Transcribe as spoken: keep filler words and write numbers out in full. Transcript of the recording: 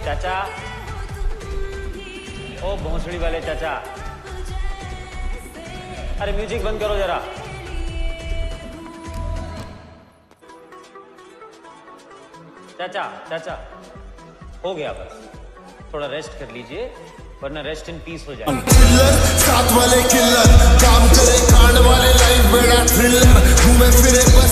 चाचा, ओ भोंसड़ी वाले चाचा, अरे म्यूजिक बंद करो जरा। चाचा चाचा हो गया, बस थोड़ा रेस्ट कर लीजिए वरना रेस्ट इन पीस हो जाएगा। किल्लर साथ वाले किल्लर, काम करे कांड वाले, लाइफ बड़ा थ्रिलर, घूमे फिरे